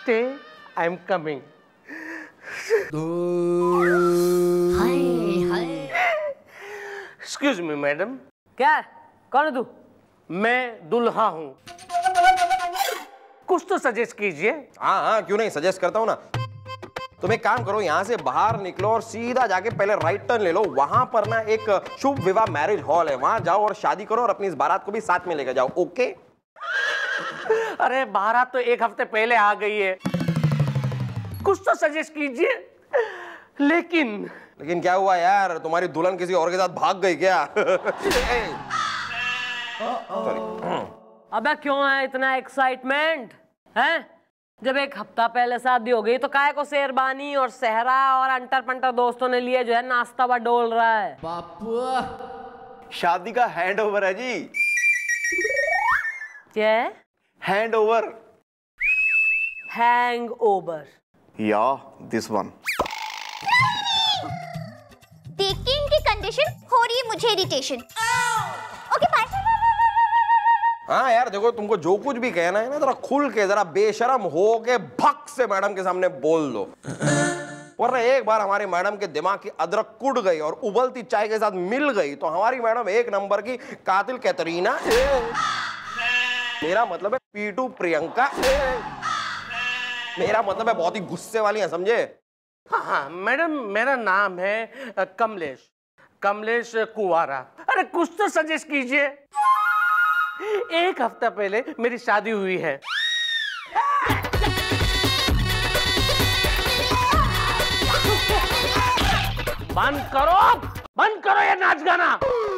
Stay, I'm coming. Excuse me, madam. क्या है? कौन है तू? मैं दुल्हा हूँ। कुछ तो सजेस्ट कीजिए। हाँ, क्यों नहीं, सजेस्ट करता हूँ ना। तुम एक काम करो, यहाँ से बाहर निकलो और सीधा जाके पहले राइट टर्न ले लो। वहां पर ना एक शुभ विवाह मैरिज हॉल है, वहां जाओ और शादी करो और अपनी इस बारात को भी साथ में लेकर जाओ। ओके? अरे बारात तो एक हफ्ते पहले आ गई है, कुछ तो सजेस्ट कीजिए। लेकिन क्या हुआ यार, तुम्हारी दुल्हन किसी और के साथ भाग गई क्या? अबे क्यों है इतना एक्साइटमेंट है? जब एक हफ्ता पहले शादी हो गई तो काहे को शेरबानी और सहरा और अंटर पंटर दोस्तों ने लिए जो है नाश्ता बडोल रहा है। बापू शादी का हैंड ओवर है जी। क्या? Hand over. Hang over. या दिस वन। देख के इनकी कंडीशन हो रही है मुझे इरिटेशन। Okay bye. हाँ यार देखो, तुमको जो कुछ भी कहना है ना, जरा खुल के, जरा बेशरम हो के भक से मैडम के सामने बोल दो, वरना एक बार हमारी मैडम के दिमाग की अदरक कुट गई और उबलती चाय के साथ मिल गई तो हमारी मैडम एक नंबर की कातिल कैटरीना, मेरा मतलब है पीटू प्रियंका, मेरा मतलब है बहुत ही गुस्से वाली है, समझे? हाँ मैडम, मेरा नाम है कमलेश कुवारा। अरे कुछ तो सजेस्ट कीजिए। एक हफ्ता पहले मेरी शादी हुई है। बंद करो ये नाच गाना।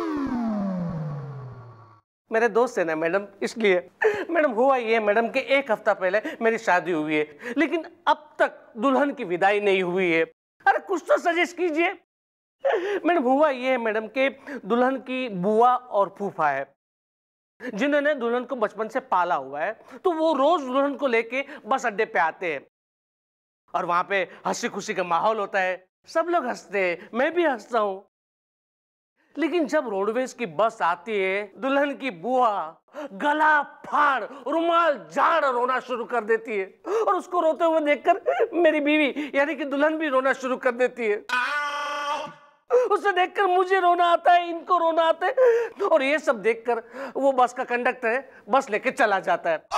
मेरे दोस्त है ना मैडम, इसलिए। मैडम हुआ ये मैडम कि एक हफ्ता पहले मेरी शादी हुई है, लेकिन अब तक दुल्हन की विदाई नहीं हुई है। अरे कुछ तो सजेस्ट कीजिए। मैडम हुआ ये है मैडम कि दुल्हन की बुआ और फूफा है, जिन्होंने दुल्हन को बचपन से पाला हुआ है, तो वो रोज दुल्हन को लेके बस अड्डे पे आते हैं और वहां पे हंसी खुशी का माहौल होता है, सब लोग हंसते हैं, मैं भी हंसता हूं। लेकिन जब रोडवेज की बस आती है, दुल्हन की बुआ गला फाड़ रुमाल झाड़ रोना शुरू कर देती है और उसको रोते हुए देखकर मेरी बीवी यानी कि दुल्हन भी रोना शुरू कर देती है। उसे देखकर मुझे रोना आता है, इनको रोना आता है, और ये सब देखकर वो बस का कंडक्टर है, बस लेके चला जाता है।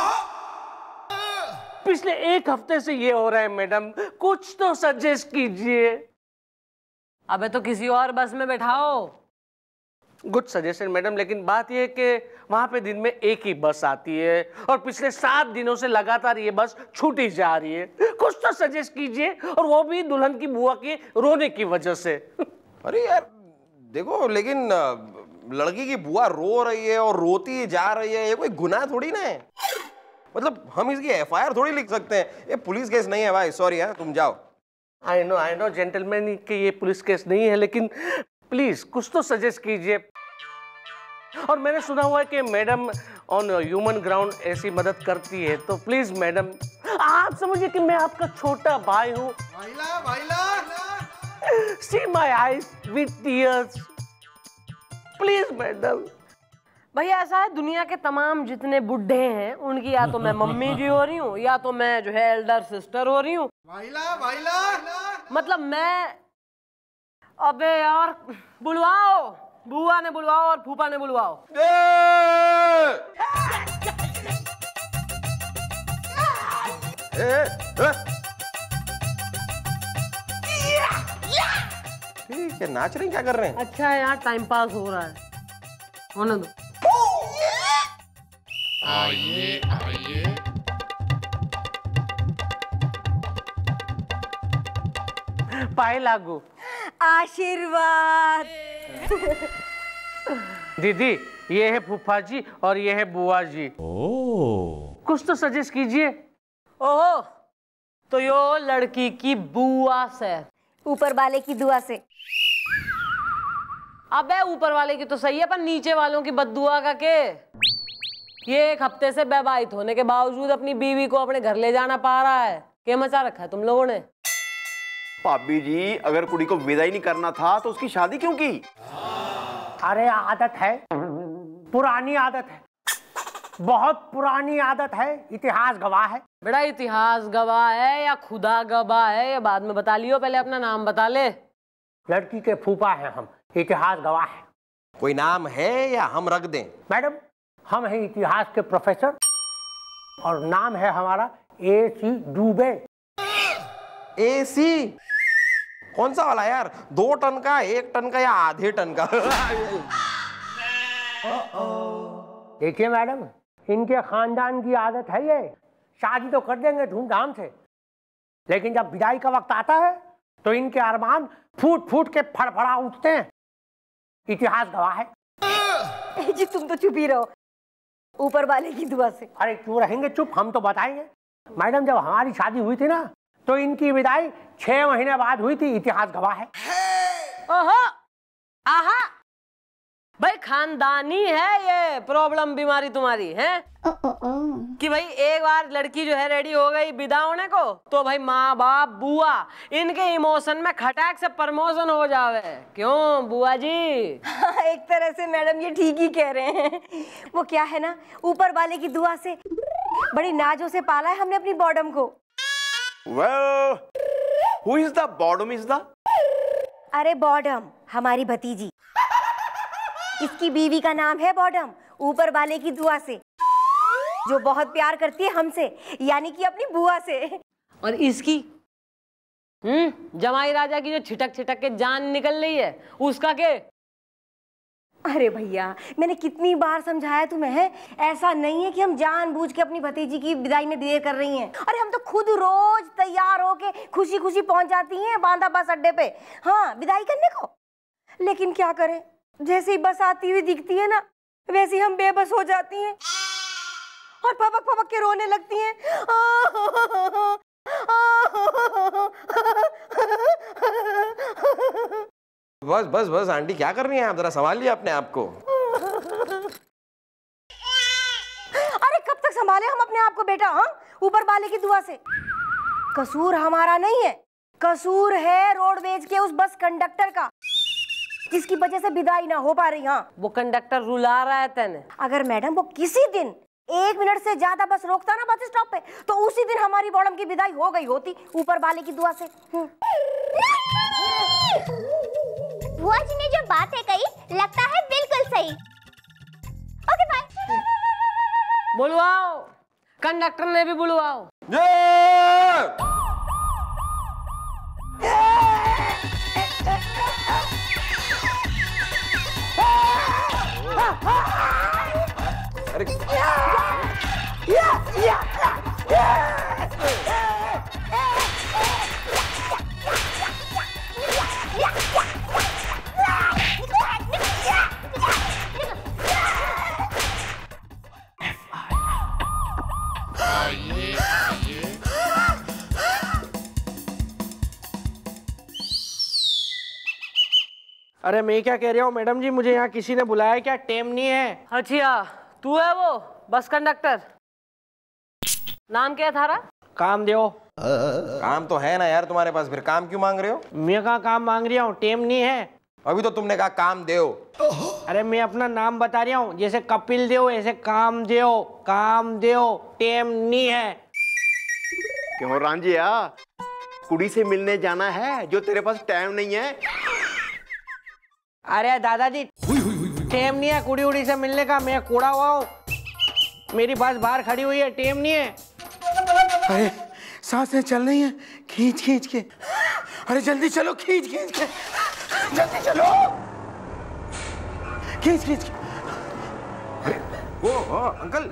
पिछले एक हफ्ते से ये हो रहा है मैडम, कुछ तो सजेस्ट कीजिए। अबे तो किसी और बस में बैठाओ। गुड सजेशन मैडम, लेकिन बात यह है कि वहां पे दिन में एक ही बस आती है और पिछले 7 दिनों से लगातार ये बस छूटी जा रही है। कुछ तो सजेस्ट कीजिए, और वो भी दुल्हन की बुआ के रोने की वजह से। अरे यार देखो, लेकिन लड़की की बुआ रो रही है और रोती जा रही है, ये कोई गुनाह थोड़ी ना है। मतलब हम इसकी FIR थोड़ी लिख सकते हैं, ये पुलिस केस नहीं है भाई, सॉरी है, तुम जाओ। आई नो जेंटलमैन कि ये पुलिस केस नहीं है, लेकिन प्लीज कुछ तो सजेस्ट कीजिए। और मैंने सुना हुआ है कि मैडम ऑन ह्यूमन ग्राउंड ऐसी मदद करती है, तो प्लीज मैडम आप समझिए कि मैं आपका छोटा भाई हूँ। See my eyes with tears. Please madam. भैया ऐसा है, दुनिया के तमाम जितने बुढ़े हैं उनकी या तो मैं मम्मी जी हो रही हूँ या तो मैं जो है एल्डर सिस्टर हो रही हूँ। मतलब मैं, अबे यार बुलवाओ, बुआ ने बुलवाओ और फूफा ने बुलवाओ। ठीक है, नाच रहे हैं, क्या कर रहे हैं? अच्छा है यार, टाइम पास हो रहा है, होने दो। आइए पाए लागू। आशीर्वाद। दीदी ये है फूफा जी और ये है बुआ जी। कुछ तो सजेस्ट कीजिए। ओहो, तो यो लड़की की बुआ से, ऊपर वाले की दुआ से। अबे ऊपर वाले की तो सही है, पर नीचे वालों की बद्दुआ का के? ये एक हफ्ते से वैवाहित होने के बावजूद अपनी बीवी को अपने घर ले जाना पा रहा है, क्या मचा रखा है तुम लोगों ने? भाभी जी, अगर कुड़ी को विदा ही नहीं करना था तो उसकी शादी क्यों की? अरे आदत है, पुरानी आदत है। बहुत पुरानी आदत है, इतिहास गवाह है। बेटा इतिहास गवाह है या खुदा गवाह है ये बाद में बता लियो, पहले अपना नाम बता ले। लड़की के फूफा हैं हम, इतिहास गवाह है। कोई नाम है या हम रख दें? मैडम हम हैं इतिहास के प्रोफेसर और नाम है हमारा AC डूबे। AC कौन सा वाला यार? 2 टन का, 1 टन का या आधे टन का? देखिए मैडम, इनके खानदान की आदत है ये, शादी तो कर देंगे धूमधाम से, लेकिन जब विदाई का वक्त आता है तो इनके अरमान फूट फूट के फड़फड़ा उठते हैं। इतिहास गवाह है। जी तुम तो चुप ही रहो, ऊपर वाले की दुआ से। अरे क्यों रहेंगे चुप, हम तो बताएंगे। मैडम जब हमारी शादी हुई थी ना तो इनकी विदाई 6 महीने बाद हुई थी। इतिहास गवाह है। ओहो, आहा, भाई खानदानी है ये प्रॉब्लम, बीमारी तुम्हारी है कि भाई एक बार लड़की जो है रेडी हो गई विदा होने को तो भाई माँ बाप बुआ इनके इमोशन में खटाक से प्रमोशन हो जावे। क्यों बुआ जी? एक तरह से मैडम ये ठीक ही कह रहे हैं। वो क्या है ना, ऊपर वाले की दुआ से बड़ी नाजों से पाला है हमने अपनी बॉडम को। Well, who is the bottom is the? अरे बॉडम हमारी भतीजी, इसकी बीवी का नाम है बॉडम, ऊपर वाले की दुआ से, जो बहुत प्यार करती है हमसे, यानी कि अपनी बुआ से। और इसकी जमाई राजा की जो छिटक छिटक के जान निकल रही है उसका के? अरे भैया मैंने कितनी बार समझाया तुम्हें है, ऐसा नहीं है कि हम जानबूझ के अपनी भतीजी की विदाई में देर कर रही हैं। अरे हम तो खुद रोज तैयार होके खुशी खुशी पहुंच जाती हैं बांदा बस अड्डे पे, हाँ विदाई करने को। लेकिन क्या करें, जैसे ही बस आती हुई दिखती है ना वैसे ही हम बेबस हो जाती हैं और पपक पपक के रोने लगती हैं। बस बस बस आंटी, क्या कर रही हैं आप? जरा संभालिए अपने आप को। अरे कब तक संभाले हम अपने आप को बेटा, हाँ ऊपर वाले की दुआ से। कसूर हमारा नहीं है, कसूर है रोडवेज के उस बस कंडक्टर का जिसकी वजह से विदाई ना हो पा रही। हाँ वो कंडक्टर रुला रहा है तेने। अगर मैडम वो किसी दिन 1 मिनट से ज्यादा बस रोकता ना बस स्टॉप पे तो उसी दिन हमारी बॉडम की विदाई हो गई होती ऊपर वाले की दुआ से। बुआ जी ने जो बातें कही लगता है बिल्कुल सही। Okay bye. बुलवाओ, कंडक्टर ने भी बुलवाओ। अरे मैं क्या कह रहा हूँ मैडम जी, मुझे यहाँ किसी ने बुलाया क्या? टाइम नहीं है। अच्छा तू है वो बस कंडक्टर? नाम क्या है थारा? काम दो। काम तो है ना यार तुम्हारे पास, फिर काम क्यों मांग रहे हो? मैं कहाँ काम मांग रहा हूँ, टाइम नहीं है। अभी तो तुमने कहा काम दो। अरे मैं अपना नाम बता रहा हूँ, जैसे कपिल देव ऐसे काम दो, काम दो, टाइम नहीं है। क्यों रांझिया, कुड़ी से मिलने जाना है जो तेरे पास टाइम नहीं है? अरे दादाजी टाइम नहीं है कुड़ी उड़ी से मिलने का, मैं कूड़ा हुआ हूँ, मेरी बस बाहर खड़ी हुई है, टाइम नहीं है। अरे सांसें चल रही हैं खींच खींच के, अरे जल्दी चलो, खींच खींच के, जल्दी चलो, खींच खींच के। ओ अंकल,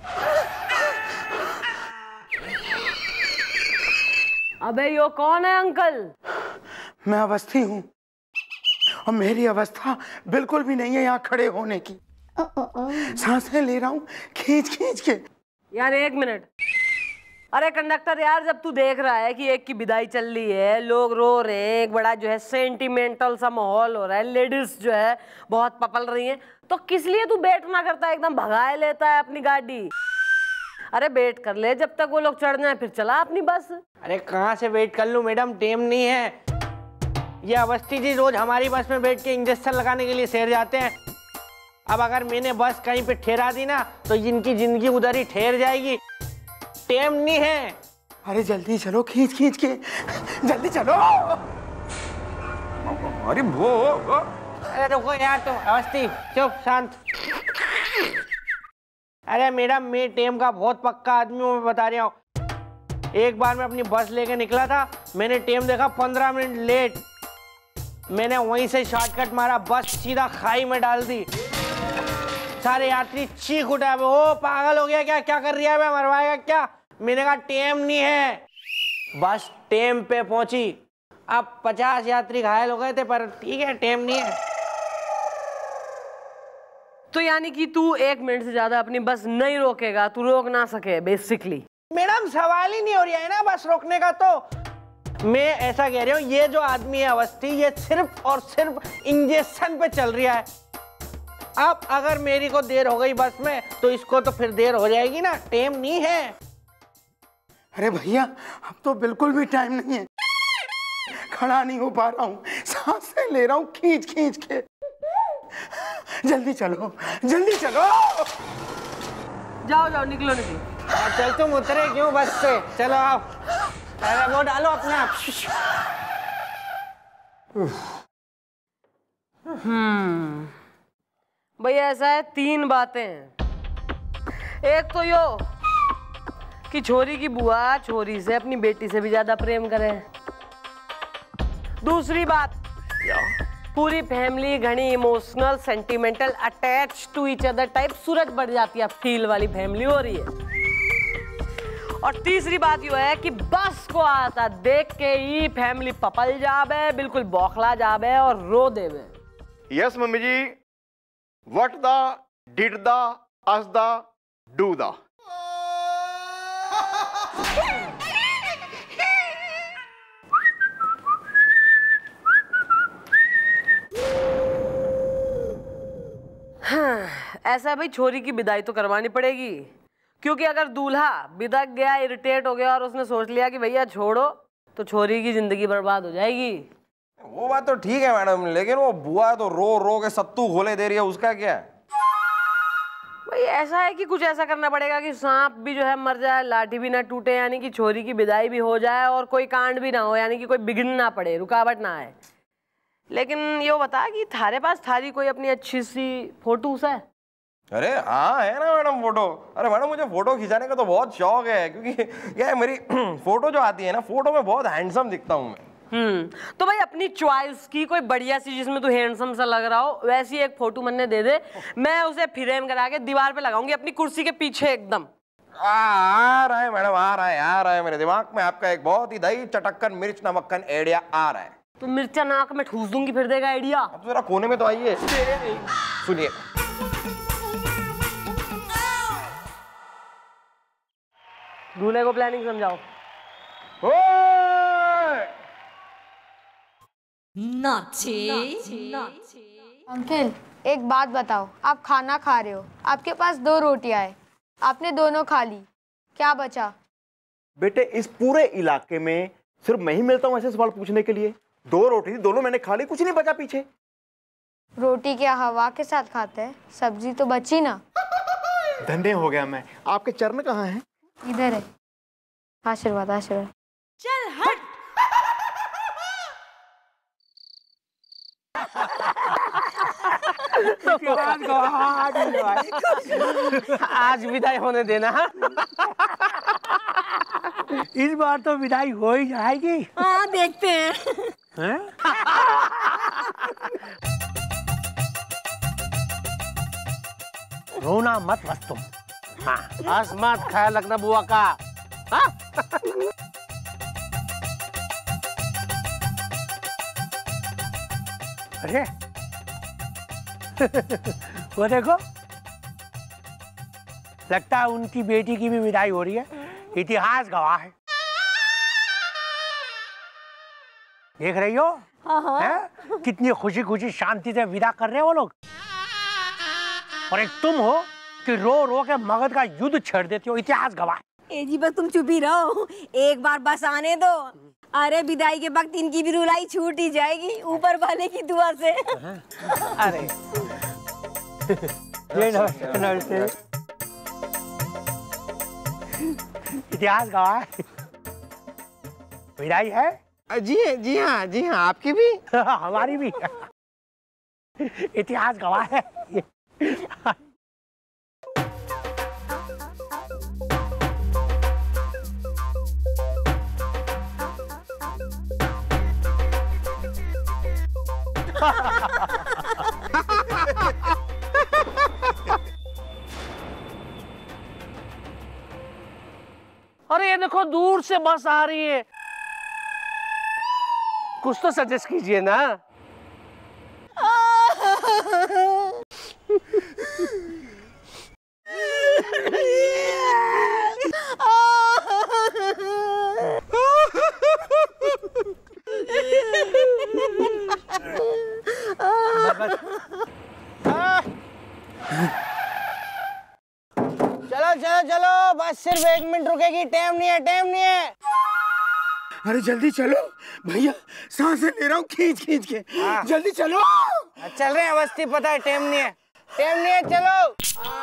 अबे यो कौन है अंकल? मैं अवस्थी हूँ और मेरी अवस्था बिल्कुल भी नहीं है यहाँ खड़े होने की। सांसें ले रहा हूँ खींच खींच के। यार 1 मिनट। अरे कंडक्टर यार, जब तू देख रहा है कि एक की विदाई चल रही है, लोग रो रहे हैं, एक बड़ा जो है सेंटिमेंटल सा माहौल हो रहा है, लेडीज जो है बहुत पपल रही हैं, तो किस लिए तू वेट ना करता है, एकदम भगाए लेता है अपनी गाड़ी? अरे वेट कर ले जब तक वो लोग चढ़ जाए, फिर चला अपनी बस। अरे कहाँ से वेट कर लूँ मैडम, टाइम नहीं है। ये अवस्थी जी रोज हमारी बस में बैठ के इंजेक्शन लगाने के लिए शहर जाते हैं। अब अगर मैंने बस कहीं पे ठहरा दी ना तो इनकी जिंदगी उधर ही ठहर जाएगी। टाइम नहीं है। अरे जल्दी चलो, खींच खींच के जल्दी चलो। अरे वो अरे रुको यार, तुम अवस्थी चुप शांत। अरे मैडम, मैं टाइम का बहुत पक्का आदमी हूँ, मैं बता रहा हूँ। एक बार मैं अपनी बस लेके निकला था, मैंने टाइम देखा 15 मिनट लेट। मैंने वहीं से शॉर्टकट मारा, बस सीधा खाई में डाल दी। सारे यात्री चीख उठा, ओ पागल हो गया क्या, क्या कर रही है, मरवाएगा क्या? मैंने कहा टाइम नहीं है। बस टाइम पे पहुंची। अब 50 यात्री घायल हो गए थे, पर ठीक है, टाइम नहीं है। तो यानी कि तू 1 मिनट से ज्यादा अपनी बस नहीं रोकेगा, तू रोक ना सके बेसिकली। मैडम सवाल ही नहीं हो रहा है ना बस रोकने का। तो मैं ऐसा कह रहा हूँ, ये जो आदमी है अवस्थी, ये सिर्फ और सिर्फ इंजेक्शन पे चल रहा है। अब अगर मेरी को देर हो गई बस में तो इसको तो फिर देर हो जाएगी ना, टाइम नहीं है। अरे भैया, अब तो बिल्कुल भी टाइम नहीं है। खड़ा नहीं हो पा रहा हूँ, सांसें ले रहा हूँ खींच खींच के। जल्दी चलो, जल्दी चलो। जाओ जाओ, निकलो निकलो। चल तुम उतरे क्यों बस से? चलो आओ। अरे वो डालो अपने आप। भैया ऐसा है, 3 बातें हैं। एक तो यो कि छोरी की बुआ छोरी से अपनी बेटी से भी ज्यादा प्रेम करे। दूसरी बात, पूरी फैमिली घनी emotional, sentimental, attach to each other type सूरज बढ़ जाती है, फील वाली फैमिली हो रही है। और तीसरी बात यो है कि बस को आता देख के ही फैमिली पपल जाबे, बिल्कुल बौखला जाबे और रो देवे। यस मम्मी जी, what the did the us the do the. ऐसा भाई, छोरी की विदाई तो करवानी पड़ेगी, क्योंकि अगर दूल्हा बिदक गया, इरिटेट हो गया और उसने सोच लिया कि भैया छोड़ो, तो छोरी की जिंदगी बर्बाद हो जाएगी। वो बात तो ठीक है मैडम, लेकिन वो बुआ तो रो रो के सत्तू घोले दे रही है, उसका क्या है? भाई ऐसा है कि कुछ ऐसा करना पड़ेगा कि सांप भी जो है मर जाए, लाठी भी ना टूटे, यानी कि छोरी की विदाई भी हो जाए और कोई कांड भी ना हो, यानी कि कोई बिघिन ना पड़े, रुकावट ना आए। लेकिन ये बता कि थारे पास थारी कोई अपनी अच्छी सी फोटोस है? अरे हाँ है ना मैडम फोटो। अरे मैडम, मुझे फोटो खिंचाने का तो बहुत शौक है, क्योंकि क्या है, मेरी फोटो जो आती है ना, फोटो में बहुत हैंडसम दिखता हूँ मैं। तो भाई अपनी चॉइस की कोई बढ़िया सी जिसमें तू हैंडसम सा लग रहा हो वैसी एक फोटो मन्ने दे दे, मैं उसे फ्रेम करा के दीवार पे लगाऊंगी अपनी कुर्सी के पीछे एकदम। आ रहा है मैडम, आ रहा है मेरे दिमाग में आपका एक बहुत ही दही चटक्कन मिर्च नमक्कन आइडिया आ रहा है। तो मिर्चा नाक में ठूस दूंगी, फिर देगा आइडिया। अब जरा कोने में तो आइए, सुनिए। दूल्हे को प्लानिंग समझाओ। अंकल एक बात बताओ, आप खाना खा रहे हो, आपके पास 2 रोटियां है, आपने दोनों खा ली, क्या बचा? बेटे इस पूरे इलाके में सिर्फ मैं ही मिलता हूँ ऐसे सवाल पूछने के लिए। 2 रोटी थी, दोनों मैंने खा ली, कुछ नहीं बचा पीछे। रोटी क्या हवा के साथ खाते हैं? सब्जी तो बची ना। धन्य हो गया मैं। आपके चरण कहाँ हैं? इधर है। आशीर्वाद आशीर्वाद। चल हट। आज विदाई होने देना। इस बार तो विदाई हो ही जाएगी। हाँ देखते हैं। रोना मत बस तुम। हाँ, बस मत, ख्याल रखना बुआ का। हाँ? अरे वो देखो, लगता है उनकी बेटी की भी विदाई हो रही है। इतिहास गवाह है। देख रही हो? हैं? कितनी खुशी खुशी शांति से विदा कर रहे हैं वो लोग। और एक तुम हो कि रो रो के मगध का युद्ध छेड़ देती हो। इतिहास गवाह है। ए जी बस तुम चुप ही रहो, एक बार बस आने दो। अरे विदाई के वक्त इनकी भी रुलाई छूट ही जाएगी ऊपर वाले की दुआ से। अरे ये नमस्ते। इतिहास गवाह है। विदाई है? जी हाँ, आपकी भी। हमारी भी। इतिहास गवाह है। अरे ये देखो दूर से बस आ रही है, कुछ तो सजेस्ट कीजिए ना। चलो बस सिर्फ 1 मिनट रुकेगी, टाइम नहीं है। अरे जल्दी चलो भैया, सांसें ले रहा हूँ खींच के। जल्दी चलो। चल रहे हैं, अवस्थी पता है, टाइम नहीं है, चलो।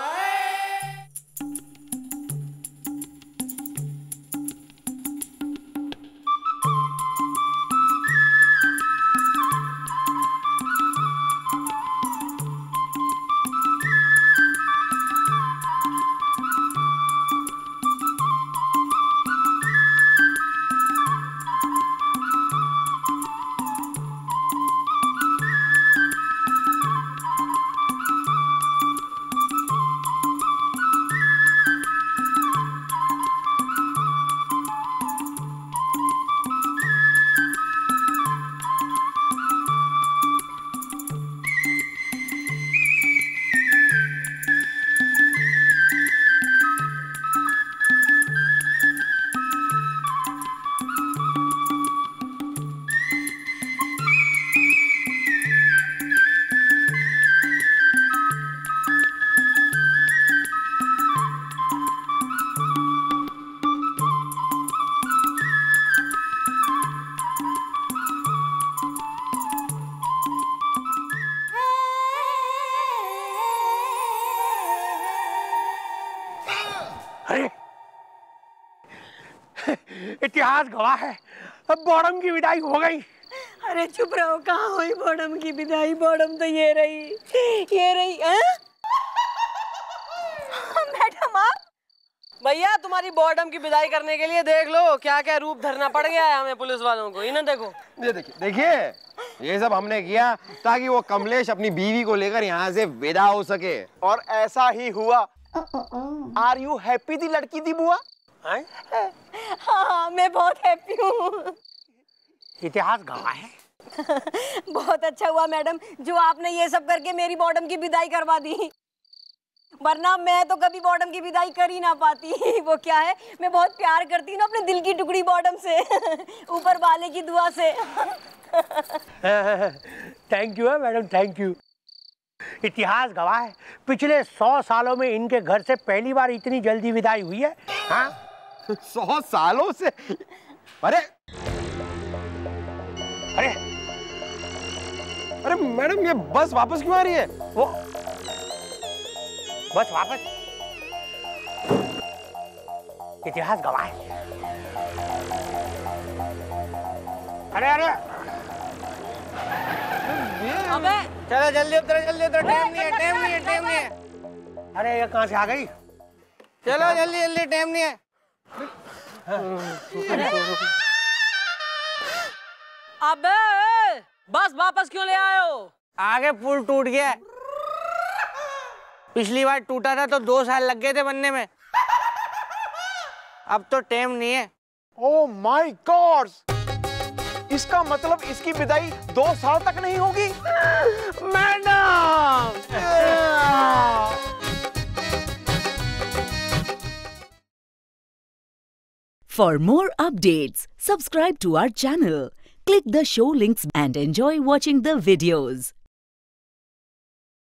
इतिहास गवाह है, अब बॉडम की विदाई हो गई। अरे चुप रहो, कहाँ हुई बॉडम की विदाई? बॉडम तो ये रही। मैडम आप? भैया तुम्हारी बॉडम की विदाई करने के लिए देख लो क्या क्या रूप धरना पड़ गया है हमें पुलिस वालों को। इन्हें देखो, ये देखिए ये सब हमने किया ताकि वो कमलेश अपनी बीवी को लेकर यहाँ से विदा हो सके, और ऐसा ही हुआ। आर यू हैप्पी थी लड़की थी बुआ? हाँ मैं बहुत हैप्पी हूँ। इतिहास गवाह है। बहुत अच्छा हुआ मैडम जो आपने ये सब करके मेरी बॉडम की विदाई करवा दी, वरना मैं तो कभी बॉडम की विदाई कर ही ना पाती। वो क्या है, मैं बहुत प्यार करती हूँ ना अपने दिल की टुकड़ी बॉडम से, ऊपर वाले की दुआ से। थैंक यू है मैडम, थैंक यू। इतिहास गवाह है, पिछले 100 सालों में इनके घर से पहली बार इतनी जल्दी विदाई हुई है। हाँ 100 सालों से? अरे अरे अरे मैडम ये बस वापस क्यों आ रही है? वो बस वापस? इतिहास गवाह है। अरे अरे अबे चलो जल्दी उतरो, टाइम नहीं है। अरे ये कहाँ से आ गई? चलो जल्दी, टाइम नहीं है। अबे बस वापस क्यों ले आए हो? आगे पुल टूट गया। पिछली बार टूटा था तो 2 साल लग गए थे बनने में, अब तो टाइम नहीं है। ओह माय गॉड, इसका मतलब इसकी विदाई 2 साल तक नहीं होगी। Madam For more updates, subscribe to our channel, click the show links and enjoy watching the videos.